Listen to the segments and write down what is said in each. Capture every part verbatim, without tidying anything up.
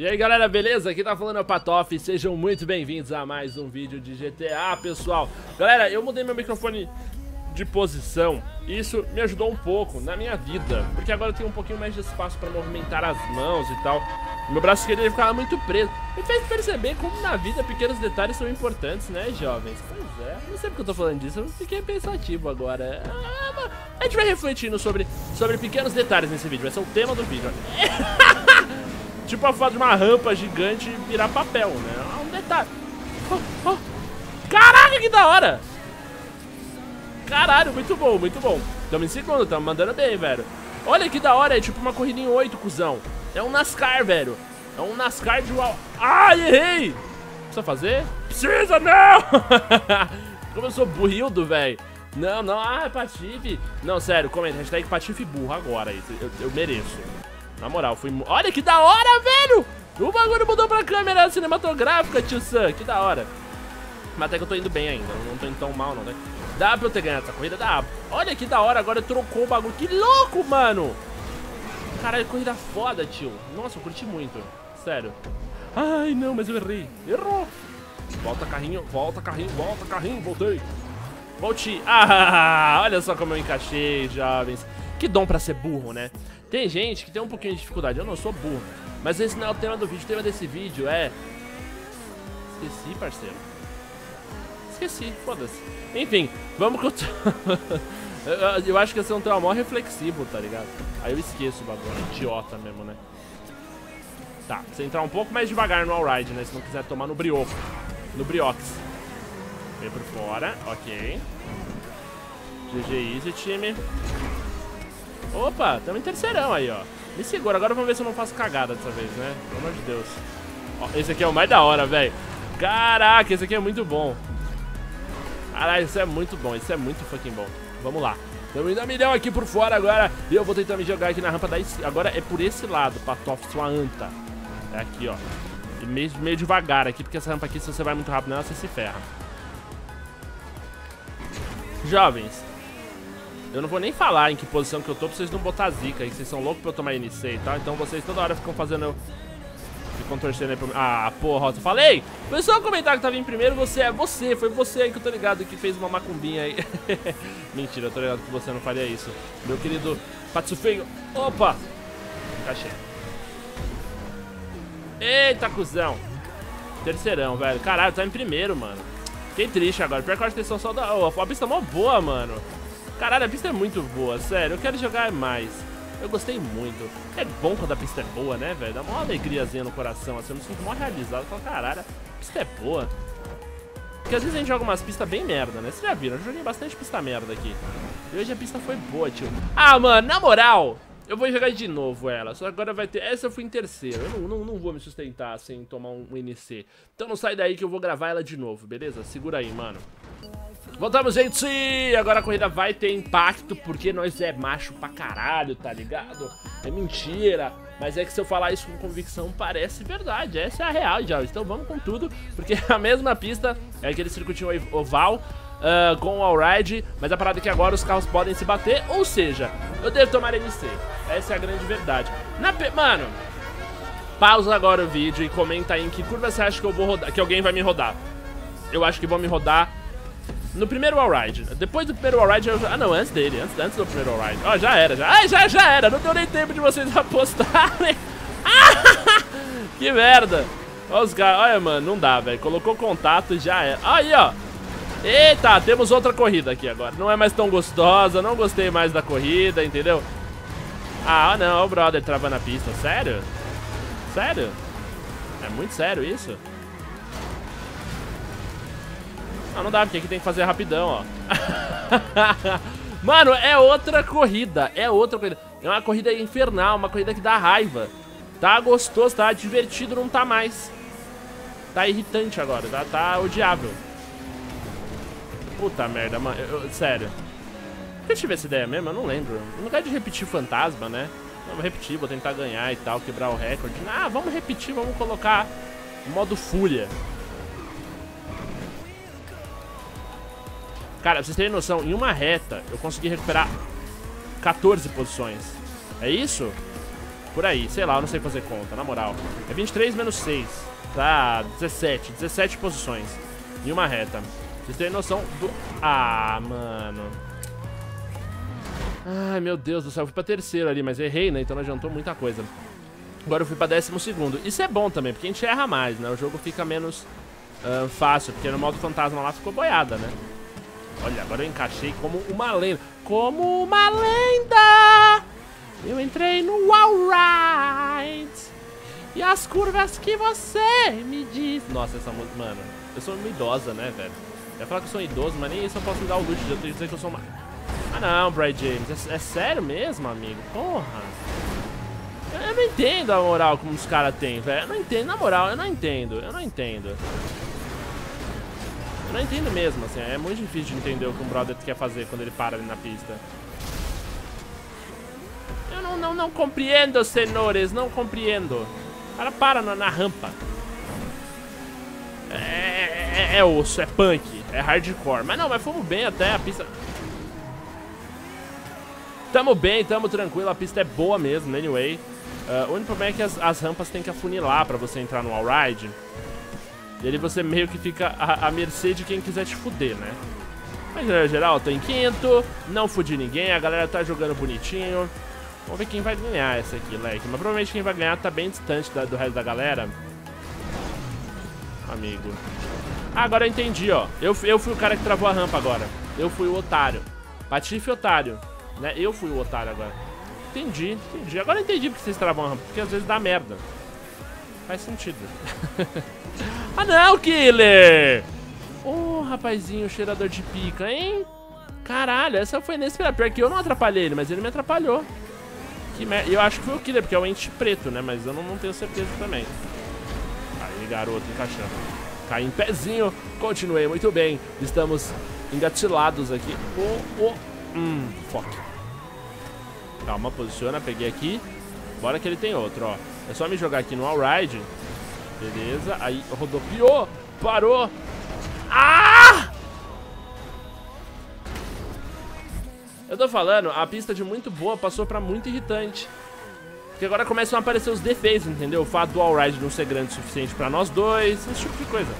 E aí galera, beleza? Aqui tá falando é o Patof, sejam muito bem-vindos a mais um vídeo de G T A, pessoal. Galera, eu mudei meu microfone de posição e isso me ajudou um pouco na minha vida, porque agora eu tenho um pouquinho mais de espaço pra movimentar as mãos e tal. Meu braço esquerdo ele ficava muito preso. Me fez perceber como na vida pequenos detalhes são importantes, né, jovens? Pois é, não sei porque eu tô falando disso, eu fiquei pensativo agora. Ah, a gente vai refletindo sobre, sobre pequenos detalhes nesse vídeo, vai ser o tema do vídeo. Tipo a foto de uma rampa gigante virar papel, né? Um detalhe. Oh, oh. Caraca, que da hora! Caralho, muito bom, muito bom. Tamo em segundo, tamo mandando bem, velho. Olha que da hora, é tipo uma corrida em oito, cuzão. É um NASCAR, velho. É um NASCAR de uau. Ai, errei! Precisa fazer? Precisa, não! Como eu sou burrildo, velho. Não, não, ah, é Patife. Não, sério, comenta, hashtag Patife burro agora. Eu, eu mereço. Na moral, fui... Olha que da hora, velho! O bagulho mudou pra câmera cinematográfica, tio Sam. Que da hora. Mas até que eu tô indo bem ainda. Não tô indo tão mal, não, né? Dá pra eu ter ganhado essa corrida? Dá. Olha que da hora, agora trocou o bagulho. Que louco, mano! Caralho, corrida foda, tio. Nossa, eu curti muito. Sério. Ai, não, mas eu errei. Errou. Volta carrinho, volta carrinho, volta carrinho. Voltei. Voltei. Ah, olha só como eu encaixei, jovens. Que dom pra ser burro, né? Tem gente que tem um pouquinho de dificuldade. Eu não sou burro. Mas esse não é o tema do vídeo. O tema desse vídeo é... Esqueci, parceiro. Esqueci, foda-se. Enfim, vamos com... eu, eu acho que esse é um tema mó reflexivo, tá ligado? Aí eu esqueço o bagulho. Idiota mesmo, né? Tá, você entrar um pouco mais devagar no all-ride, né? Se não quiser tomar no brioco. No briox. Vem por fora, ok. G G easy, time. Opa, tamo em terceirão aí, ó. Me segura, agora vamos ver se eu não faço cagada dessa vez, né? Pelo amor de Deus. Ó, esse aqui é o mais da hora, velho. Caraca, esse aqui é muito bom. Caralho, isso é muito bom, isso é muito fucking bom. Vamos lá. Tamo indo a milhão aqui por fora agora. E eu vou tentar me jogar aqui na rampa da esquerda. Agora é por esse lado, Patof, sua anta. É aqui, ó. E meio, meio devagar aqui, porque essa rampa aqui, se você vai muito rápido nela, você se ferra. Jovens, eu não vou nem falar em que posição que eu tô pra vocês não botar zica aí, que vocês são loucos pra eu tomar N C e tal. Então vocês toda hora ficam fazendo... Ficam torcendo aí pra mim. Ah, porra, eu falei! Foi só um comentário que tava em primeiro, você é você, foi você aí que eu tô ligado que fez uma macumbinha aí. Mentira, eu tô ligado que você não faria isso. Meu querido Patsufeio. Opa! Encaixei. Eita, cuzão. Terceirão, velho. Caralho, tá em primeiro, mano. Fiquei triste agora. Pior que eu acho que eles só da... Oh, a pista é mó boa, mano. Caralho, a pista é muito boa, sério. Eu quero jogar mais. Eu gostei muito. É bom quando a pista é boa, né, velho? Dá uma alegriazinha no coração, assim. Eu me sinto mó realizado. Eu falo, caralho, a pista é boa. Porque às vezes a gente joga umas pistas bem merda, né? Vocês já viram? Eu joguei bastante pista merda aqui. E hoje a pista foi boa, tio. Ah, mano, na moral, eu vou jogar de novo ela. Só que agora vai ter... Essa eu fui em terceiro. Eu não, não, não vou me sustentar sem tomar um N C. Então não sai daí que eu vou gravar ela de novo, beleza? Segura aí, mano. Voltamos, gente! Agora a corrida vai ter impacto, porque nós é macho pra caralho, tá ligado? É mentira, mas é que se eu falar isso com convicção parece verdade, essa é a real, já. Então vamos com tudo, porque a mesma pista é aquele circuitinho oval uh, com o all-ride, mas a parada é que agora os carros podem se bater, ou seja, eu devo tomar N C, essa é a grande verdade. Na pe... Mano, pausa agora o vídeo e comenta aí em que curva você acha que eu vou rodar, que alguém vai me rodar. Eu acho que vão me rodar no primeiro all-ride. Depois do primeiro all-ride eu... Ah não, antes dele, antes, antes do primeiro all-ride. Ó, oh, já era, já. Ai, já, já era, não deu nem tempo de vocês apostarem. Ah, que merda. Olha os caras, olha mano, não dá, velho. Colocou contato e já era. Aí, ó. Eita, temos outra corrida aqui agora. Não é mais tão gostosa, não gostei mais da corrida, entendeu? Ah, não, olha o brother travando a pista. Sério? Sério? É muito sério isso? Não, não dá, porque aqui tem que fazer rapidão, ó. Mano, é outra corrida. É outra corrida. É uma corrida infernal, uma corrida que dá raiva. Tá gostoso, tá divertido, não tá mais. Tá irritante agora, tá, tá odiável. Puta merda, mano. Eu, eu, sério. Por que eu tive essa ideia mesmo? Eu não lembro. No lugar de repetir fantasma, né? Vamos repetir, vou tentar ganhar e tal, quebrar o recorde. Ah, vamos repetir, vamos colocar modo fúria. Cara, pra vocês terem noção, em uma reta eu consegui recuperar quatorze posições. É isso? Por aí, sei lá, eu não sei fazer conta, na moral. É vinte e três menos seis. Tá, dezessete. dezessete posições. Em uma reta. Vocês têm noção do... Ah, mano. Ai, meu Deus do céu. Eu fui pra terceira ali, mas errei, né? Então não adiantou muita coisa. Agora eu fui pra décimo segundo. Isso é bom também, porque a gente erra mais, né? O jogo fica menos uh, fácil, porque no modo fantasma lá ficou boiada, né? Olha, agora eu encaixei como uma lenda. Como uma lenda! Eu entrei no All-Right. E as curvas que você me diz... Nossa, essa música... Mano, eu sou uma idosa, né, velho? Eu ia falar que eu sou um idoso, mas nem isso eu posso me dar o luxo de eu ter que dizer que eu sou uma... Ah, não, Bright James. É, é sério mesmo, amigo? Porra. Eu, eu não entendo a moral como os caras têm, velho. Eu não entendo, na moral, eu não entendo. Eu não entendo. Eu não entendo mesmo, assim. É muito difícil de entender o que um brother quer fazer quando ele para ali na pista. Eu não, não, não compreendo, senhores. Não compreendo. O cara para na, na rampa. É, é, é osso, é punk, é hardcore. Mas não, mas fomos bem até a pista. Tamo bem, tamo tranquilo, a pista é boa mesmo, anyway. Uh, o único problema é que as, as rampas tem que afunilar pra você entrar no all-ride. E ali você meio que fica à, à mercê de quem quiser te fuder, né? Mas no geral, eu tô em quinto, não fudi ninguém, a galera tá jogando bonitinho. Vamos ver quem vai ganhar essa aqui, leque. Mas provavelmente quem vai ganhar tá bem distante da, do resto da galera. Amigo. Ah, agora eu entendi, ó. Eu, eu fui o cara que travou a rampa agora. Eu fui o otário. Patife otário. Né? Eu fui o otário agora. Entendi, entendi. Agora eu entendi porque vocês travam a rampa. Porque às vezes dá merda. Faz sentido. Ah não, killer! Ô, oh, rapazinho, cheirador de pica, hein? Caralho, essa foi inesperada. Pior que eu não atrapalhei ele, mas ele me atrapalhou. Que merda. Eu acho que foi o killer, porque é o ente preto, né? Mas eu não, não tenho certeza também. Aí, garoto, encaixando. Cai em pezinho. Continuei muito bem. Estamos engatilados aqui. Oh, oh. Hum, fuck. Calma, posiciona, peguei aqui. Bora que ele tem outro, ó. É só me jogar aqui no all-ride. Beleza, aí rodopiou. Parou. Ah! Eu tô falando, a pista de muito boa passou pra muito irritante. Porque agora começam a aparecer os defeitos, entendeu? O fato do all-ride não ser grande o suficiente pra nós dois. Esse tipo de coisa.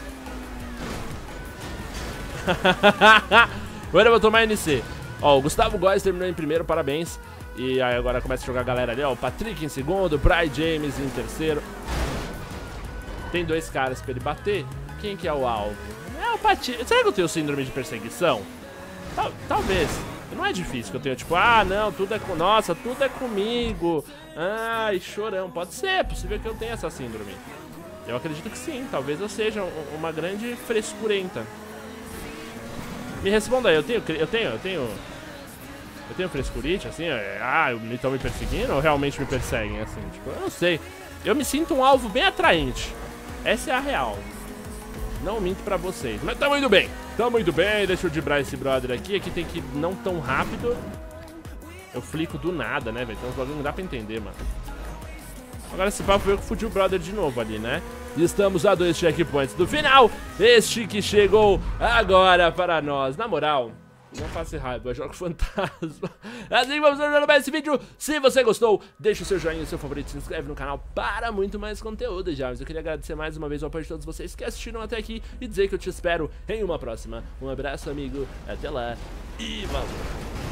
Agora eu vou tomar N C. Ó, o Gustavo Góes terminou em primeiro, parabéns. E aí agora começa a jogar a galera ali, ó. O Patrick em segundo, o Bright James em terceiro. Tem dois caras pra ele bater. Quem que é o alvo? É o Patrick. Será que eu tenho síndrome de perseguição? Tal, talvez. Não é difícil que eu tenho, tipo, ah, não, tudo é com... Nossa, tudo é comigo. Ai, chorão. Pode ser, é possível que eu tenha essa síndrome. Eu acredito que sim. Talvez eu seja uma grande frescurenta. Me responda aí, eu tenho, eu tenho, eu tenho... Eu tenho frescurite, assim, é, ah, estão me perseguindo ou realmente me perseguem, assim, tipo, eu não sei. Eu me sinto um alvo bem atraente. Essa é a real. Não minto pra vocês, mas tamo indo bem. Tamo indo bem, deixa eu dibrar esse brother aqui. Aqui tem que ir não tão rápido. Eu flico do nada, né, velho? Então os bagulho não dá pra entender, mano. Agora esse papo foi eu que fudi o brother de novo ali, né? E estamos a dois checkpoints do final. Este que chegou agora para nós. Na moral, não faça raiva, eu jogo fantasma. Assim vamos terminando mais esse vídeo. Se você gostou, deixa o seu joinha, o seu favorito, se inscreve no canal para muito mais conteúdo, já. Mas eu queria agradecer mais uma vez ao apoio de todos vocês que assistiram até aqui e dizer que eu te espero em uma próxima. Um abraço, amigo, até lá e valeu.